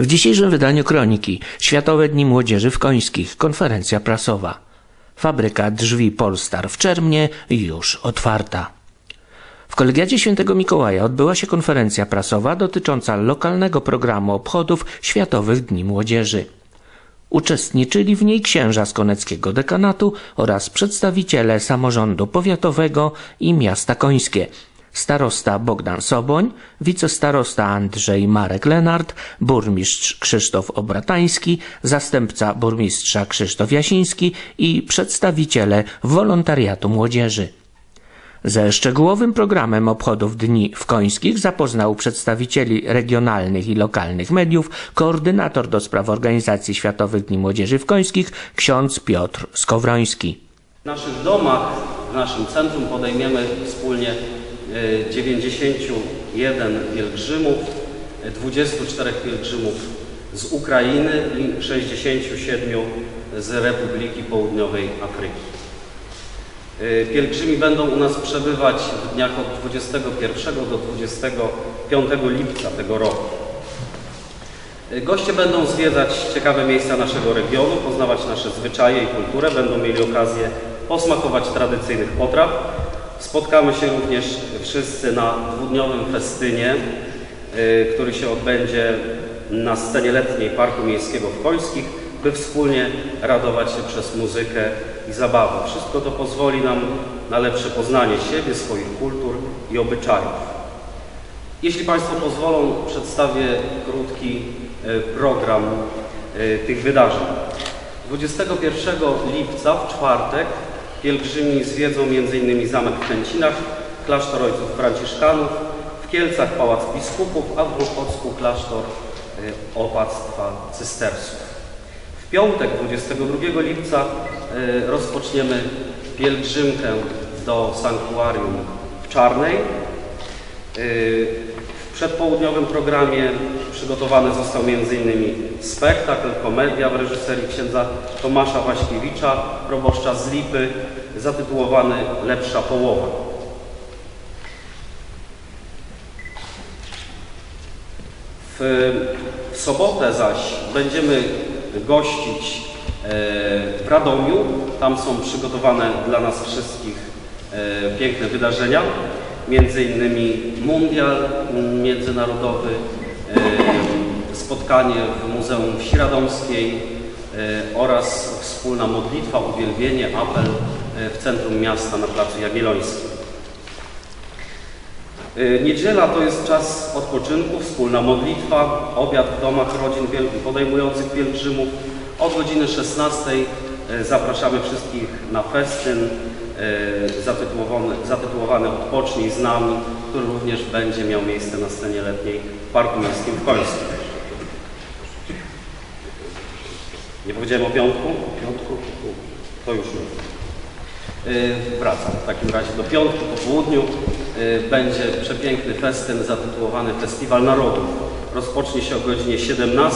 W dzisiejszym wydaniu Kroniki Światowe Dni Młodzieży w Końskich, konferencja prasowa. Fabryka drzwi Polstar w Czermnie już otwarta. W Kolegiacie Świętego Mikołaja odbyła się konferencja prasowa dotycząca lokalnego programu obchodów Światowych Dni Młodzieży. Uczestniczyli w niej księża z koneckiego dekanatu oraz przedstawiciele samorządu powiatowego i miasta końskie. Starosta Bogdan Soboń, wicestarosta Andrzej Marek Lenart, burmistrz Krzysztof Obratański, zastępca burmistrza Krzysztof Jasiński i przedstawiciele wolontariatu młodzieży. Ze szczegółowym programem obchodów Dni w Końskich zapoznał przedstawicieli regionalnych i lokalnych mediów koordynator do spraw organizacji Światowych Dni Młodzieży w Końskich ksiądz Piotr Skowroński. W naszych domach, w naszym centrum podejmiemy wspólnie 91 pielgrzymów, 24 pielgrzymów z Ukrainy i 67 z Republiki Południowej Afryki. Pielgrzymi będą u nas przebywać w dniach od 21 do 25 lipca tego roku. Goście będą zwiedzać ciekawe miejsca naszego regionu, poznawać nasze zwyczaje i kulturę, będą mieli okazję posmakować tradycyjnych potraw. Spotkamy się również wszyscy na dwudniowym festynie, który się odbędzie na scenie letniej Parku Miejskiego w Końskich, by wspólnie radować się przez muzykę i zabawę. Wszystko to pozwoli nam na lepsze poznanie siebie, swoich kultur i obyczajów. Jeśli Państwo pozwolą, przedstawię krótki program tych wydarzeń. 21 lipca w czwartek pielgrzymi zwiedzą m.in. zamek w Chęcinach, klasztor ojców franciszkanów, w Kielcach Pałac Biskupów, a w Głuchocku klasztor opactwa cystersów. W piątek 22 lipca rozpoczniemy pielgrzymkę do sanktuarium w Czarnej. W przedpołudniowym programie przygotowany został m.in. spektakl, komedia w reżyserii księdza Tomasza Waśkiewicza, proboszcza z Lipy, zatytułowany Lepsza połowa. W sobotę zaś będziemy gościć w Radomiu. Tam są przygotowane dla nas wszystkich piękne wydarzenia, między innymi mundial międzynarodowy, spotkanie w Muzeum Wsi Radomskiej oraz wspólna modlitwa, uwielbienie, apel w centrum miasta na Placu Jagiellońskim. Niedziela to jest czas odpoczynku, wspólna modlitwa, obiad w domach rodzin podejmujących pielgrzymów. Od godziny 16 zapraszamy wszystkich na festyn zatytułowany Odpocznij z nami, który również będzie miał miejsce na scenie letniej w Parku Miejskim w Końskich. Nie powiedziałem o piątku? O piątku? To już nie. Wracam w takim razie do piątku po południu. Będzie przepiękny festyn zatytułowany Festiwal Narodów. Rozpocznie się o godzinie 17.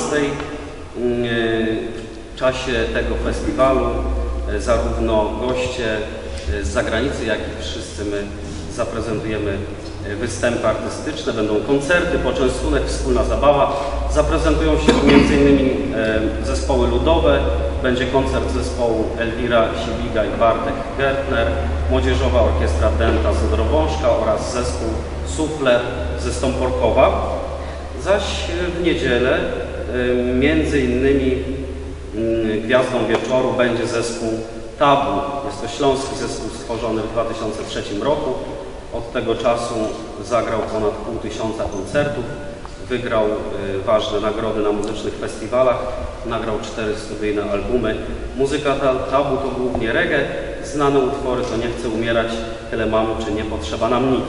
W czasie tego festiwalu zarówno goście z zagranicy, jak i wszyscy my zaprezentujemy występy artystyczne, będą koncerty, poczęstunek, wspólna zabawa. Zaprezentują się m.in. zespoły ludowe, będzie koncert zespołu Elwira Sibiga i Bartek Gertner, Młodzieżowa Orkiestra Dęta z Odrowążka oraz zespół Sufler ze Stąporkowa. Zaś w niedzielę m.in. gwiazdą wieczoru będzie zespół Tabu. Jest to śląski zespół stworzony w 2003 roku. Od tego czasu zagrał ponad 500 koncertów, wygrał ważne nagrody na muzycznych festiwalach, nagrał 4 studyjne albumy. Muzyka Tabu to głównie reggae, znane utwory to Nie chcę umierać, Tyle mamy, czy Nie potrzeba nam nic.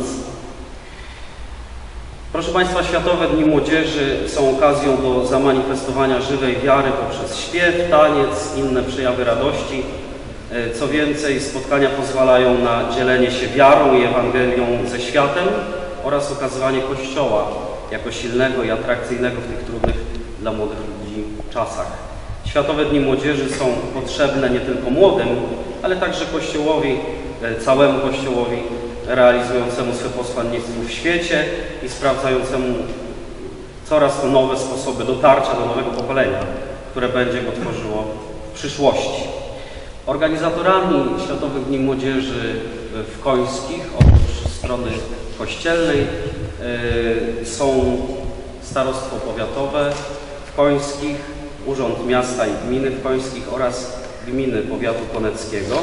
Proszę Państwa, Światowe Dni Młodzieży są okazją do zamanifestowania żywej wiary poprzez śpiew, taniec, inne przejawy radości. Co więcej, spotkania pozwalają na dzielenie się wiarą i Ewangelią ze światem oraz okazywanie Kościoła jako silnego i atrakcyjnego w tych trudnych dla młodych ludzi czasach. Światowe Dni Młodzieży są potrzebne nie tylko młodym, ale także Kościołowi, całemu Kościołowi realizującemu swe posłannictwo w świecie i sprawdzającemu coraz to nowe sposoby dotarcia do nowego pokolenia, które będzie go tworzyło w przyszłości. Organizatorami Światowych Dni Młodzieży w Końskich, oprócz strony kościelnej, są Starostwo Powiatowe w Końskich, Urząd Miasta i Gminy w Końskich oraz Gminy Powiatu Koneckiego.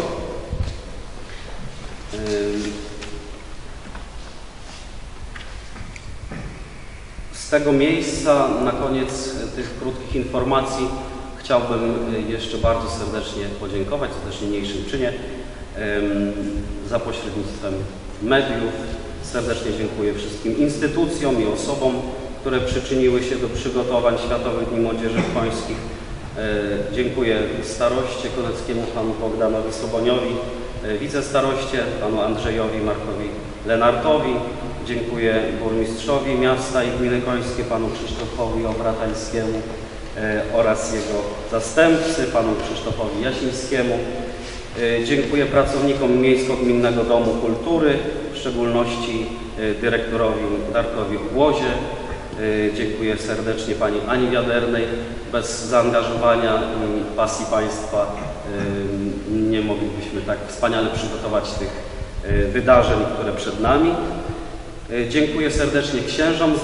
Z tego miejsca na koniec tych krótkich informacji chciałbym jeszcze bardzo serdecznie podziękować, w też niniejszym czynie, za pośrednictwem mediów. Serdecznie dziękuję wszystkim instytucjom i osobom, które przyczyniły się do przygotowań Światowych Dni Młodzieży w Końskich. Dziękuję staroście koneckiemu, panu Bogdanowi Soboniowi, wicestaroście, panu Andrzejowi Markowi Lenartowi. Dziękuję burmistrzowi miasta i gminy Końskie, panu Krzysztofowi Obratańskiemu oraz jego zastępcy, panu Krzysztofowi Jasińskiemu. Dziękuję pracownikom Miejsko-Gminnego Domu Kultury, w szczególności dyrektorowi Darkowi Obłozie. Dziękuję serdecznie pani Ani Wiadernej. Bez zaangażowania i pasji państwa nie moglibyśmy tak wspaniale przygotować tych wydarzeń, które przed nami. Dziękuję serdecznie księżom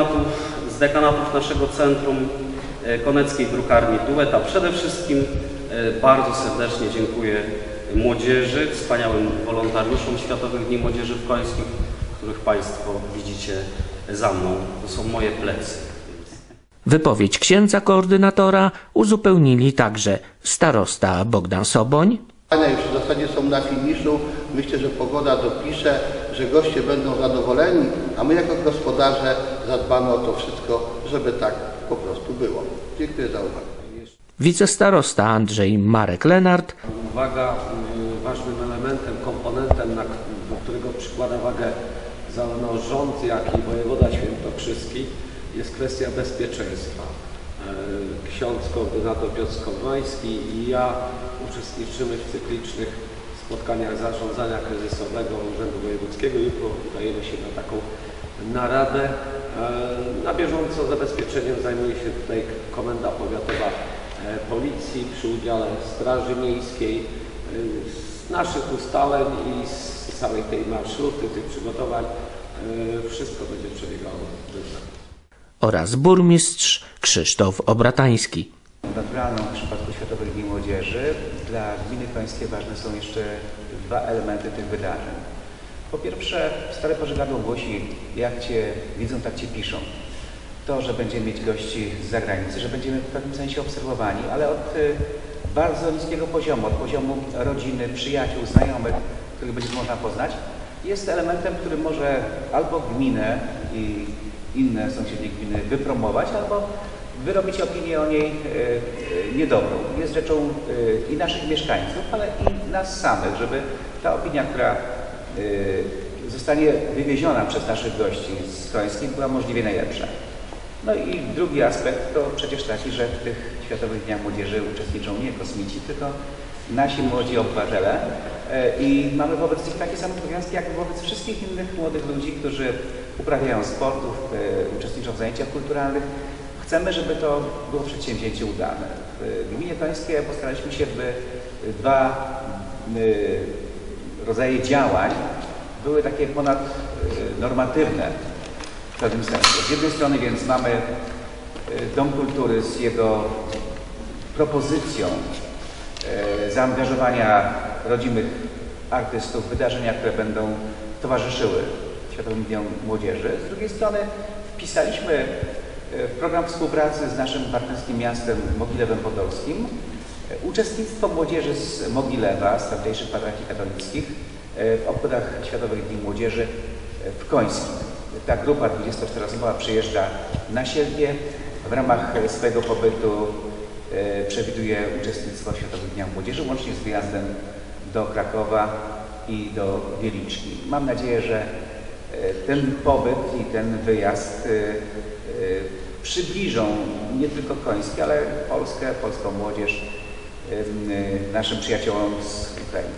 z dekanatów naszego centrum, Koneckiej Drukarni Duet, a przede wszystkim bardzo serdecznie dziękuję młodzieży, wspaniałym wolontariuszom Światowych Dni Młodzieży w Końskich, których państwo widzicie za mną. To są moje plecy. Wypowiedź księdza koordynatora uzupełnili także starosta Bogdan Soboń. Już w zasadzie są na finiszu. Myślę, że pogoda dopisze, że goście będą zadowoleni, a my jako gospodarze zadbamy o to wszystko, żeby tak po prostu było. Dziękuję za uwagę. Wicestarosta Andrzej Marek Lenart. Uwaga, ważnym elementem, komponentem, do którego przykłada wagę zarówno rząd, jak i wojewoda świętokrzyski, jest kwestia bezpieczeństwa. Ksiądz koordynator Piotr Skowroński i ja uczestniczymy w cyklicznych spotkaniach zarządzania kryzysowego Urzędu Wojewódzkiego. Jutro udajemy się na taką naradę. Na bieżąco zabezpieczeniem zajmuje się tutaj Komenda Powiatowa Policji przy udziale Straży Miejskiej. Z naszych ustaleń i z całej tej marszruty, tych przygotowań wszystko będzie przebiegało dobrze. Oraz burmistrz Krzysztof Obratański. Naturalną w przypadku Światowych Dni Młodzieży dla gminy końskie ważne są jeszcze dwa elementy tych wydarzeń. Po pierwsze, stare pożegadło głosi, jak Cię widzą, tak Cię piszą. To, że będziemy mieć gości z zagranicy, że będziemy w pewnym sensie obserwowani, ale od bardzo niskiego poziomu, od poziomu rodziny, przyjaciół, znajomych, których będzie można poznać, jest elementem, który może albo gminę i inne sąsiednie gminy wypromować, albo wyrobić opinię o niej niedobrą. Jest rzeczą i naszych mieszkańców, ale i nas samych, żeby ta opinia, która zostanie wywieziona przez naszych gości z Końskich, była możliwie najlepsza. No i drugi aspekt to przecież taki, że w tych Światowych Dniach Młodzieży uczestniczą nie kosmici, tylko nasi młodzi obywatele i mamy wobec nich takie same obowiązki, jak wobec wszystkich innych młodych ludzi, którzy uprawiają sportów, uczestniczą w zajęciach kulturalnych. Chcemy, żeby to było przedsięwzięcie udane. W gminie Końskie postaraliśmy się, by dwa rodzaje działań były takie ponadnormatywne w pewnym sensie. Z jednej strony więc mamy Dom Kultury z jego propozycją zaangażowania rodzimych artystów, wydarzenia, które będą towarzyszyły Światowym Dniom Młodzieży. Z drugiej strony wpisaliśmy w program współpracy z naszym partnerskim miastem Mogilewem Podolskim uczestnictwo młodzieży z Mogilewa, z tamtejszych parafii katolickich w obchodach Światowych Dni Młodzieży w Końskim. Ta grupa 24-osobowa przyjeżdża na Sielpie. W ramach swojego pobytu przewiduje uczestnictwo w Światowych Dniach Młodzieży, łącznie z wyjazdem do Krakowa i do Wieliczki. Mam nadzieję, że ten pobyt i ten wyjazd przybliżą nie tylko Końskie, ale Polskę, polską młodzież naszym przyjaciołom z Ukrainy.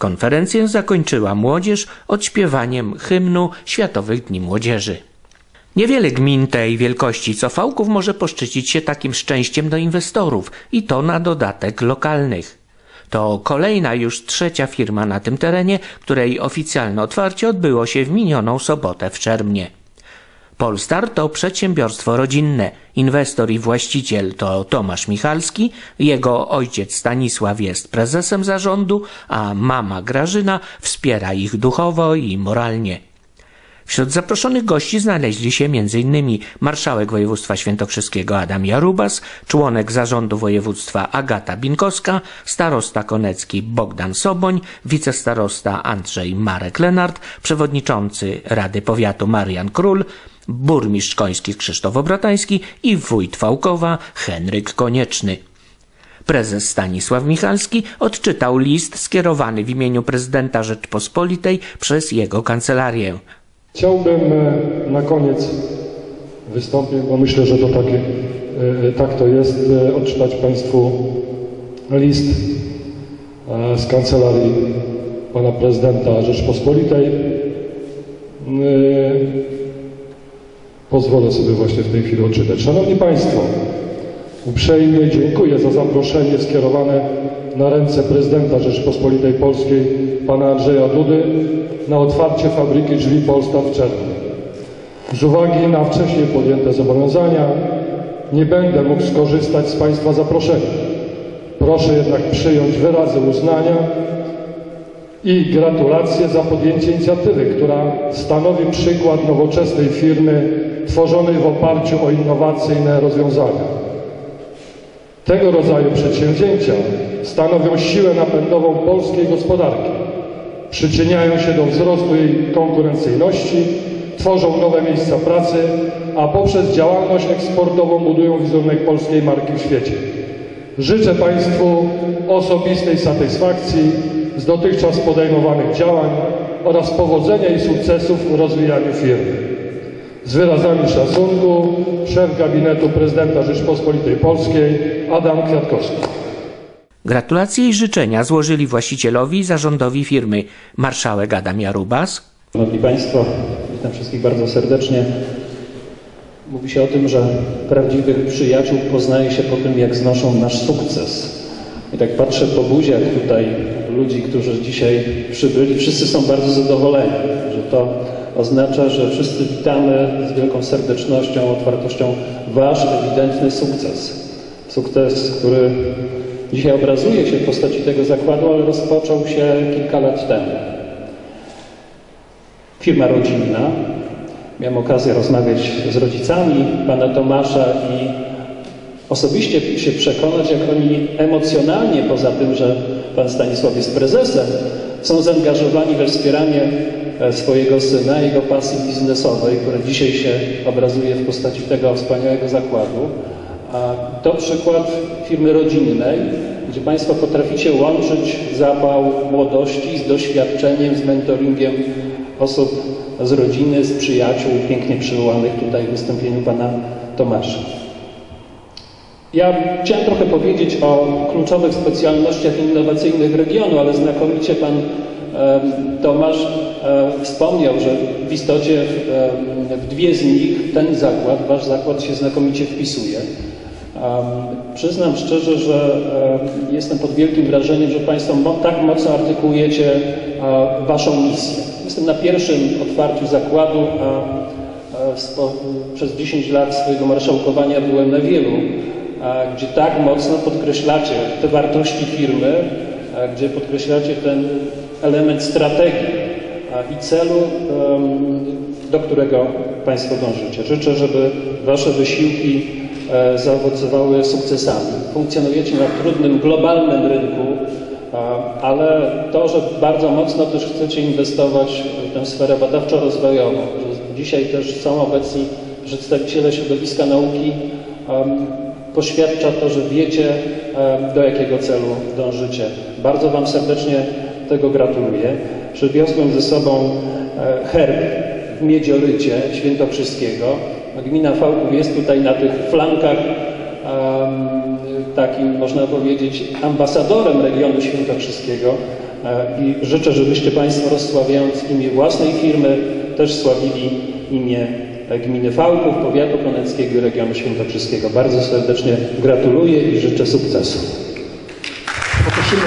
Konferencję zakończyła młodzież odśpiewaniem hymnu Światowych Dni Młodzieży. Niewiele gmin tej wielkości co Fałków może poszczycić się takim szczęściem do inwestorów i to na dodatek lokalnych. To kolejna już trzecia firma na tym terenie, której oficjalne otwarcie odbyło się w minioną sobotę w Czermnie. Polstar to przedsiębiorstwo rodzinne. Inwestor i właściciel to Tomasz Michalski, jego ojciec Stanisław jest prezesem zarządu, a mama Grażyna wspiera ich duchowo i moralnie. Wśród zaproszonych gości znaleźli się m.in. marszałek województwa świętokrzyskiego Adam Jarubas, członek zarządu województwa Agata Binkowska, starosta konecki Bogdan Soboń, wicestarosta Andrzej Marek Lenart, przewodniczący Rady Powiatu Marian Król, burmistrz koński Krzysztof Obratański i wójt Fałkowa Henryk Konieczny. Prezes Stanisław Michalski odczytał list skierowany w imieniu prezydenta Rzeczpospolitej przez jego kancelarię. Chciałbym na koniec wystąpienia, bo myślę, że to tak to jest, odczytać Państwu list z kancelarii pana prezydenta Rzeczpospolitej. Pozwolę sobie właśnie w tej chwili odczytać. Szanowni Państwo, uprzejmie dziękuję za zaproszenie skierowane na ręce prezydenta Rzeczypospolitej Polskiej pana Andrzeja Dudy na otwarcie fabryki drzwi Polstar w Czermnie. Z uwagi na wcześniej podjęte zobowiązania nie będę mógł skorzystać z Państwa zaproszenia. Proszę jednak przyjąć wyrazy uznania i gratulacje za podjęcie inicjatywy, która stanowi przykład nowoczesnej firmy tworzonej w oparciu o innowacyjne rozwiązania. Tego rodzaju przedsięwzięcia stanowią siłę napędową polskiej gospodarki. Przyczyniają się do wzrostu jej konkurencyjności, tworzą nowe miejsca pracy, a poprzez działalność eksportową budują wizerunek polskiej marki w świecie. Życzę Państwu osobistej satysfakcji z dotychczas podejmowanych działań oraz powodzenia i sukcesów w rozwijaniu firmy. Z wyrazami szacunku szef gabinetu prezydenta Rzeczypospolitej Polskiej Adam Kwiatkowski. Gratulacje i życzenia złożyli właścicielowi i zarządowi firmy marszałek Adam Jarubas. Szanowni Państwo, witam wszystkich bardzo serdecznie. Mówi się o tym, że prawdziwych przyjaciół poznaje się po tym, jak znoszą nasz sukces. I tak patrzę po buziach tutaj ludzi, którzy dzisiaj przybyli. Wszyscy są bardzo zadowoleni, że to oznacza, że wszyscy witamy z wielką serdecznością, otwartością Wasz ewidentny sukces. Sukces, który dzisiaj obrazuje się w postaci tego zakładu, ale rozpoczął się kilka lat temu. Firma rodzinna. Miałem okazję rozmawiać z rodzicami pana Tomasza i osobiście się przekonać, jak oni emocjonalnie, poza tym, że pan Stanisław jest prezesem, są zaangażowani we wspieranie swojego syna, jego pasji biznesowej, która dzisiaj się obrazuje w postaci tego wspaniałego zakładu. A to przykład firmy rodzinnej, gdzie Państwo potraficie łączyć zapał młodości z doświadczeniem, z mentoringiem osób z rodziny, z przyjaciół, pięknie przywołanych tutaj w wystąpieniu pana Tomasza. Ja chciałem trochę powiedzieć o kluczowych specjalnościach innowacyjnych regionu, ale znakomicie pan Tomasz wspomniał, że w istocie w dwie z nich ten zakład, wasz zakład się znakomicie wpisuje. Przyznam szczerze, że jestem pod wielkim wrażeniem, że Państwo tak mocno artykułujecie waszą misję. Jestem na pierwszym otwarciu zakładu, a przez 10 lat swojego marszałkowania byłem na wielu, gdzie tak mocno podkreślacie te wartości firmy, gdzie podkreślacie ten element strategii i celu, do którego Państwo dążycie. Życzę, żeby wasze wysiłki zaowocowały sukcesami. Funkcjonujecie na trudnym, globalnym rynku, ale to, że bardzo mocno też chcecie inwestować w tę sferę badawczo-rozwojową, że dzisiaj też są obecni przedstawiciele środowiska nauki, poświadcza to, że wiecie, do jakiego celu dążycie. Bardzo Wam serdecznie tego gratuluję. Przywiozłem ze sobą herb w miedziorycie świętokrzyskiego. Gmina Fałków jest tutaj na tych flankach takim, można powiedzieć, ambasadorem regionu świętokrzyskiego i życzę, żebyście Państwo, rozsławiając imię własnej firmy, też sławili imię gminy Fałków, powiatu koneckiego i regionu świętokrzyskiego. Bardzo serdecznie gratuluję i życzę sukcesu. Poprosimy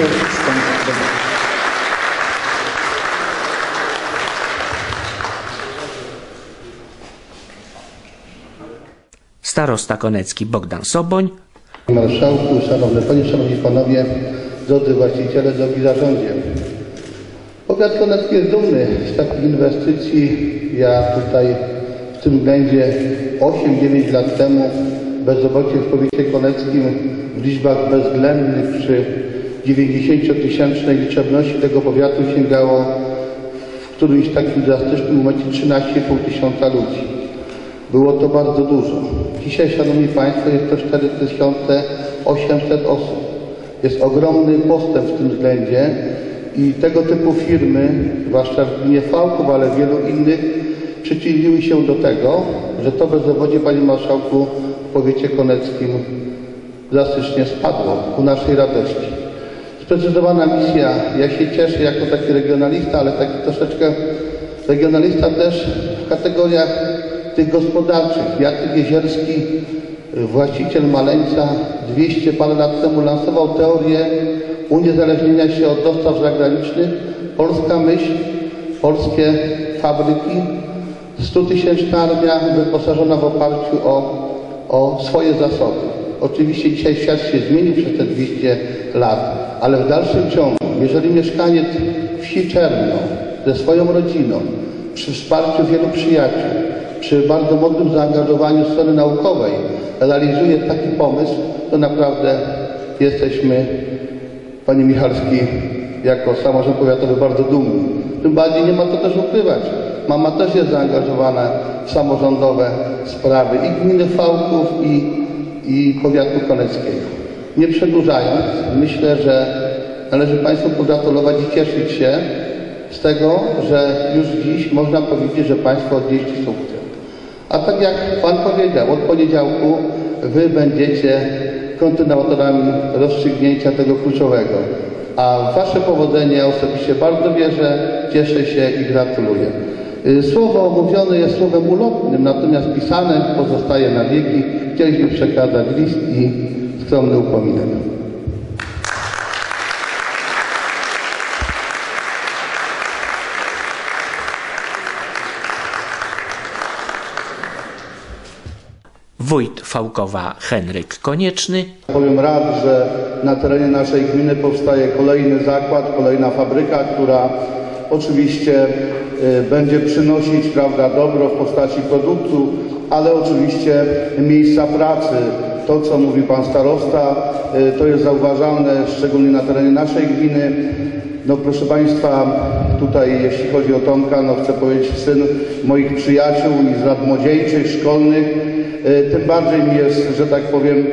Starosta konecki Bogdan Soboń. Panie Marszałku, Szanowne Panie, Szanowni Panowie, drodzy właściciele, drogi zarządzie. Powiat konecki jest dumny z takich inwestycji. Ja tutaj w tym względzie 8-9 lat temu bezrobocie w powiecie koneckim w liczbach bezwzględnych przy 90-tysięcznej liczebności tego powiatu sięgało w którymś takim drastycznym momencie 13,5 tysiąca ludzi. Było to bardzo dużo. Dzisiaj, Szanowni Państwo, jest to 4800 osób. Jest ogromny postęp w tym względzie i tego typu firmy, zwłaszcza w gminie Fałków, ale wielu innych, przyczyniły się do tego, że to bezrobocie, Panie Marszałku, w powiecie koneckim drastycznie spadło ku naszej radości. Sprecyzowana misja. Ja się cieszę jako taki regionalista, ale taki troszeczkę regionalista też w kategoriach tych gospodarczych. Jacek Jezierski, właściciel Maleńca, 200 parę lat temu lansował teorię uniezależnienia się od dostaw zagranicznych. Polska myśl, polskie fabryki, 100-tysięczna armia wyposażona w oparciu o swoje zasoby. Oczywiście dzisiaj świat się zmienił przez te 200 lat, ale w dalszym ciągu, jeżeli mieszkaniec wsi Czerno ze swoją rodziną, przy wsparciu wielu przyjaciół, przy bardzo mocnym zaangażowaniu strony naukowej realizuje taki pomysł, to naprawdę jesteśmy, Panie Michalski, jako samorząd powiatowy bardzo dumni. Tym bardziej nie ma to też ukrywać. Mama też jest zaangażowana w samorządowe sprawy i gminy Fałków i powiatu koneckiego. Nie przedłużając, myślę, że należy Państwu pogratulować i cieszyć się z tego, że już dziś można powiedzieć, że Państwo odnieśli sukces. A tak jak Pan powiedział, od poniedziałku Wy będziecie kontynuatorami rozstrzygnięcia tego kluczowego. A w Wasze powodzenie ja osobiście bardzo wierzę, cieszę się i gratuluję. Słowo mówione jest słowem ulotnym, natomiast pisane pozostaje na wieki. Chcieliśmy przekazać list i skromny upominek. Wójt Fałkowa Henryk Konieczny. Powiem rad, że na terenie naszej gminy powstaje kolejny zakład, kolejna fabryka, która oczywiście będzie przynosić, prawda, dobro w postaci produktu, ale oczywiście miejsca pracy. To, co mówi Pan Starosta, to jest zauważalne, szczególnie na terenie naszej gminy. No proszę Państwa, tutaj jeśli chodzi o Tomka, no chcę powiedzieć, syn moich przyjaciół i z lat młodzieńczych, szkolnych, tym bardziej mi jest, że tak powiem,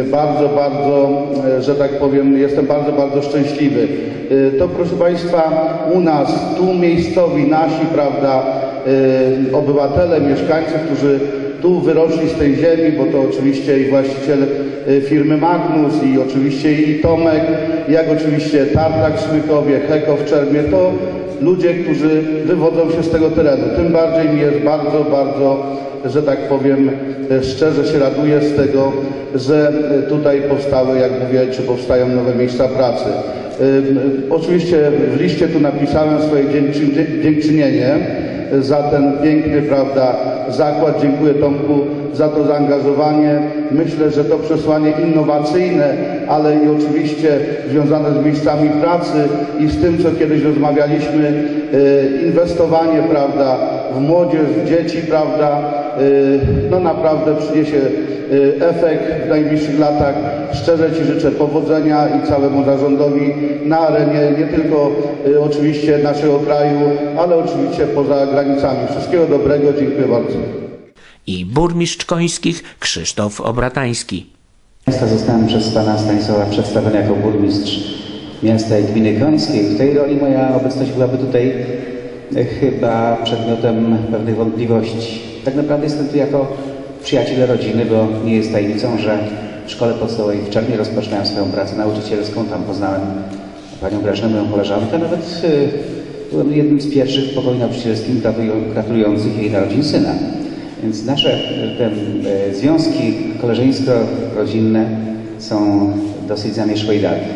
jestem bardzo szczęśliwy. To proszę Państwa, u nas, tu miejscowi, nasi, prawda, obywatele, mieszkańcy, którzy tu wyrośli z tej ziemi, bo to oczywiście i właściciel firmy Magnus i oczywiście i Tomek, jak oczywiście Tartak w Smykowie, Heko w Czermie, to ludzie, którzy wywodzą się z tego terenu. Tym bardziej mi jest bardzo, że tak powiem, szczerze się raduję z tego, że tutaj powstały, jak mówię, czy powstają nowe miejsca pracy. Oczywiście w liście tu napisałem swoje dziękczynienie za ten piękny, prawda, zakład. Dziękuję Tomku za to zaangażowanie. Myślę, że to przesłanie innowacyjne, ale i oczywiście związane z miejscami pracy i z tym, co kiedyś rozmawialiśmy, inwestowanie, prawda, w młodzież, w dzieci, prawda, no naprawdę przyniesie efekt w najbliższych latach. Szczerze Ci życzę powodzenia i całemu zarządowi na arenie, nie tylko oczywiście naszego kraju, ale oczywiście poza granicami. Wszystkiego dobrego, dziękuję bardzo. I burmistrz Końskich Krzysztof Obratański. Zostałem przez Pana Stanisława przedstawiony jako burmistrz miasta i gminy Końskiej. W tej roli moja obecność byłaby tutaj chyba przedmiotem pewnych wątpliwości. Tak naprawdę jestem tu jako przyjaciel rodziny, bo nie jest tajemnicą, że w szkole podstawowej w Czernie rozpoczynałem swoją pracę nauczycielską. Tam poznałem panią Grażynę, moją koleżankę. Nawet byłem jednym z pierwszych w pokoju nauczycielskim gratulujących jej narodzin syna. Więc nasze te związki koleżeńsko-rodzinne są dosyć zamierzchłej i dalej.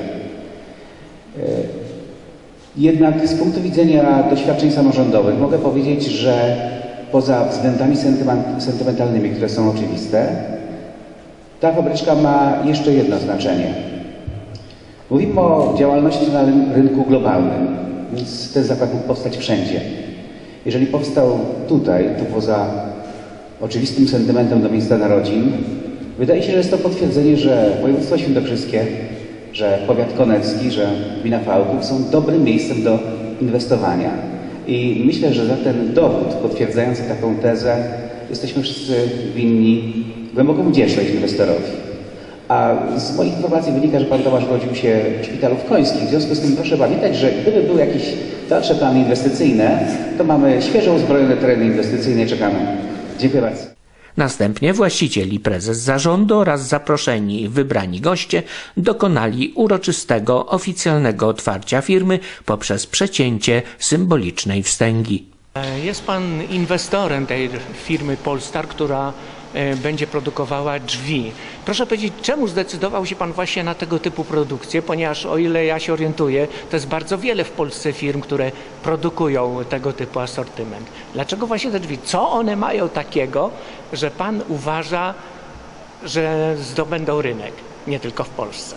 Jednak z punktu widzenia doświadczeń samorządowych mogę powiedzieć, że poza względami sentymentalnymi, które są oczywiste, ta fabryczka ma jeszcze jedno znaczenie. Mówimy o działalności na rynku globalnym, więc ten zakład mógł powstać wszędzie. Jeżeli powstał tutaj, to poza oczywistym sentymentem do miejsca narodzin, wydaje się, że jest to potwierdzenie, że województwo świętokrzyskie, że powiat konecki, że gmina Fałków są dobrym miejscem do inwestowania. I myślę, że za ten dowód potwierdzający taką tezę jesteśmy wszyscy winni głęboką wdzięczność inwestorowi. A z moich informacji wynika, że pan Tomasz urodził się w Szpitalu w Końskim. W związku z tym proszę pamiętać, że gdyby były jakieś dalsze plany inwestycyjne, to mamy świeżo uzbrojone tereny inwestycyjne i czekamy. Dziękuję bardzo. Następnie właściciel i prezes zarządu oraz zaproszeni wybrani goście dokonali uroczystego, oficjalnego otwarcia firmy poprzez przecięcie symbolicznej wstęgi. Jest pan inwestorem tej firmy Polstar, która będzie produkowała drzwi. Proszę powiedzieć, czemu zdecydował się pan właśnie na tego typu produkcję, ponieważ o ile ja się orientuję, to jest bardzo wiele w Polsce firm, które produkują tego typu asortyment. Dlaczego właśnie te drzwi? Co one mają takiego, że pan uważa, że zdobędą rynek, nie tylko w Polsce?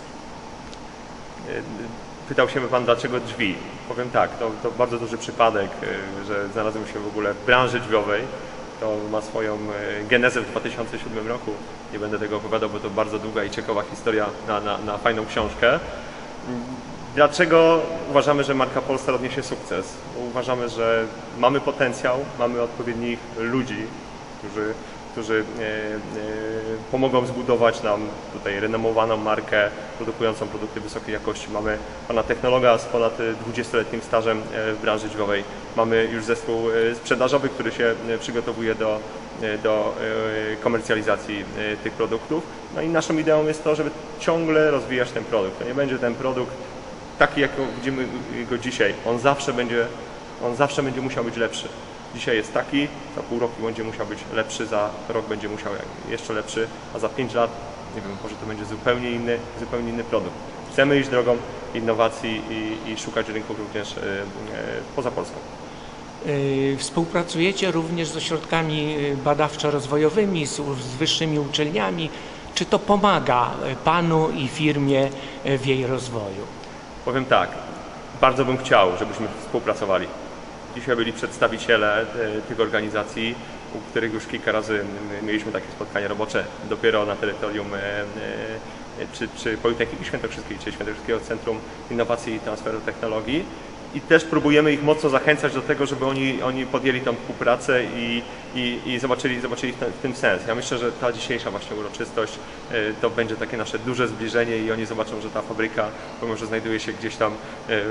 Pytał się pan, dlaczego drzwi. Powiem tak, to bardzo duży przypadek, że znalazłem się w ogóle w branży drzwiowej. To ma swoją genezę w 2007 roku. Nie będę tego opowiadał, bo to bardzo długa i ciekawa historia na fajną książkę. Dlaczego uważamy, że marka Polstar odniesie sukces? Uważamy, że mamy potencjał, mamy odpowiednich ludzi, którzy pomogą zbudować nam tutaj renomowaną markę produkującą produkty wysokiej jakości. Mamy pana technologa z ponad 20-letnim stażem w branży drzwiowej. Mamy już zespół sprzedażowy, który się przygotowuje do komercjalizacji tych produktów. No i naszą ideą jest to, żeby ciągle rozwijać ten produkt. To nie będzie ten produkt taki, jak widzimy go dzisiaj. On zawsze będzie musiał być lepszy. Dzisiaj jest taki, za pół roku będzie musiał być lepszy, za rok będzie musiał jeszcze lepszy, a za 5 lat, nie wiem, może to będzie zupełnie inny produkt. Chcemy iść drogą innowacji i szukać rynków również poza Polską. Współpracujecie również z ośrodkami badawczo-rozwojowymi, z wyższymi uczelniami. Czy to pomaga panu i firmie w jej rozwoju? Powiem tak, bardzo bym chciał, żebyśmy współpracowali. Dzisiaj byli przedstawiciele tych organizacji, u których już kilka razy mieliśmy takie spotkania robocze dopiero na terytorium czy Politechniki Świętokrzyskiej, czy Świętokrzyskiego Centrum Innowacji i Transferu Technologii. I też próbujemy ich mocno zachęcać do tego, żeby oni podjęli tą współpracę i zobaczyli w tym sens. Ja myślę, że ta dzisiejsza właśnie uroczystość to będzie takie nasze duże zbliżenie i oni zobaczą, że ta fabryka, pomimo że znajduje się gdzieś tam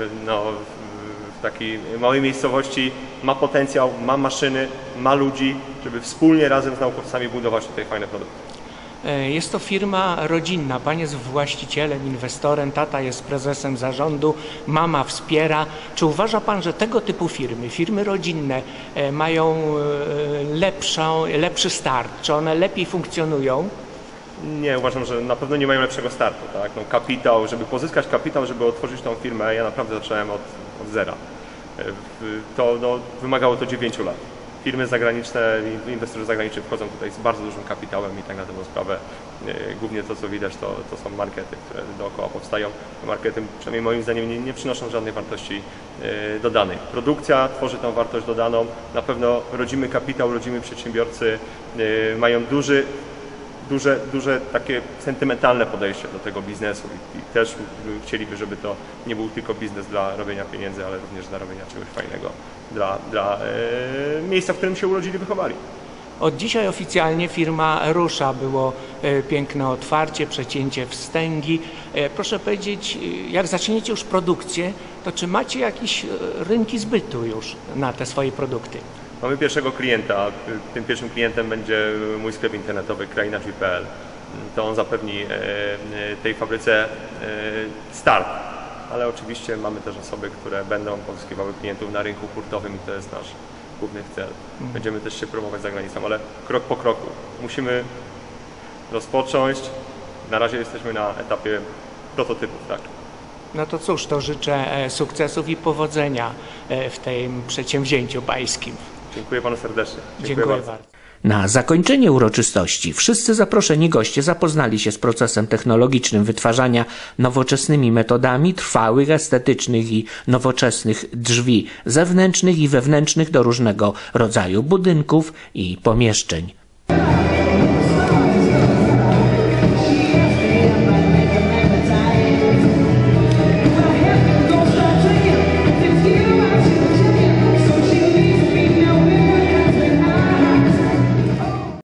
w takiej małej miejscowości, ma potencjał, ma maszyny, ma ludzi, żeby wspólnie razem z naukowcami budować tutaj fajne produkty. Jest to firma rodzinna. Pan jest właścicielem, inwestorem, tata jest prezesem zarządu, mama wspiera. Czy uważa pan, że tego typu firmy rodzinne mają lepszy start? Czy one lepiej funkcjonują? Nie, uważam, że na pewno nie mają lepszego startu. Tak? No, kapitał, żeby pozyskać kapitał, żeby otworzyć tą firmę, ja naprawdę zacząłem od zera. Wymagało to 9 lat. Firmy zagraniczne, inwestorzy zagraniczni wchodzą tutaj z bardzo dużym kapitałem i tak na dobrą sprawę głównie to, co widać, to są markety, które dookoła powstają. Markety, przynajmniej moim zdaniem, nie przynoszą żadnej wartości dodanej. Produkcja tworzy tą wartość dodaną. Na pewno rodzimy kapitał, rodzimy przedsiębiorcy mają duże takie sentymentalne podejście do tego biznesu i też chcieliby, żeby to nie był tylko biznes dla robienia pieniędzy, ale również dla robienia czegoś fajnego dla miejsca, w którym się urodzili, wychowali. Od dzisiaj oficjalnie firma rusza. Było piękne otwarcie, przecięcie wstęgi. Proszę powiedzieć, jak zaczniecie już produkcję, to czy macie jakieś rynki zbytu już na te swoje produkty? Mamy pierwszego klienta. Tym pierwszym klientem będzie mój sklep internetowy krainadrzwi.pl. To on zapewni tej fabryce start. Ale oczywiście mamy też osoby, które będą pozyskiwały klientów na rynku hurtowym i to jest głównych cel. Będziemy też się promować za granicą, ale krok po kroku. Musimy rozpocząć. Na razie jesteśmy na etapie prototypów, tak. No to cóż, to życzę sukcesów i powodzenia w tym przedsięwzięciu pańskim. Dziękuję panu serdecznie. Dziękuję bardzo. Na zakończenie uroczystości wszyscy zaproszeni goście zapoznali się z procesem technologicznym wytwarzania nowoczesnymi metodami trwałych, estetycznych i nowoczesnych drzwi zewnętrznych i wewnętrznych do różnego rodzaju budynków i pomieszczeń.